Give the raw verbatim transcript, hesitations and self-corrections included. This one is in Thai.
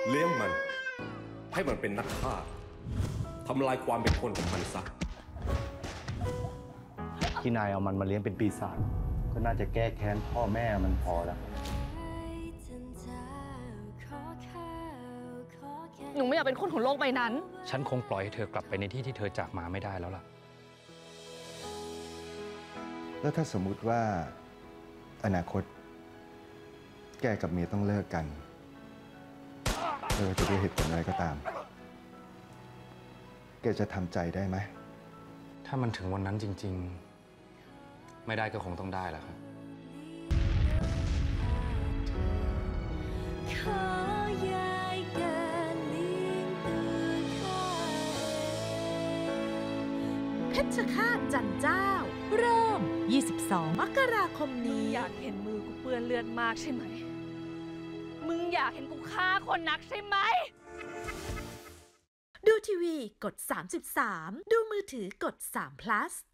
เลี้ยงมันให้มันเป็นนักฆ่าทำลายความเป็นคนของมันซะที่นายเอามันมาเลี้ยงเป็นปีศาจก็น่าจะแก้แค้นพ่อแม่มันพอแล้วหนูไม่อยากเป็นคนของโลกใบนั้นฉันคงปล่อยให้เธอกลับไปในที่ที่เธอจากมาไม่ได้แล้วล่ะแล้วถ้าสมมุติว่าอนาคตแกกับเมียต้องเลิกกันเธอจะด้วยเหตุผลอะไรก็ตามแกจะทำใจได้ไหมถ้ามันถึงวันนั้นจริงๆไม่ได้ก็คงต้องได้แหละครับเพชฌฆาตจันเจ้าเริ่มยี่สิบสองมกราคมนี้อยากเห็นมือกูเปื้อนเลือดมากใช่ไหมมึงอยากเห็นกูฆ่าคนนักใช่ไหมดูทีวีกดสามสิบสามดูมือถือกดสาม plus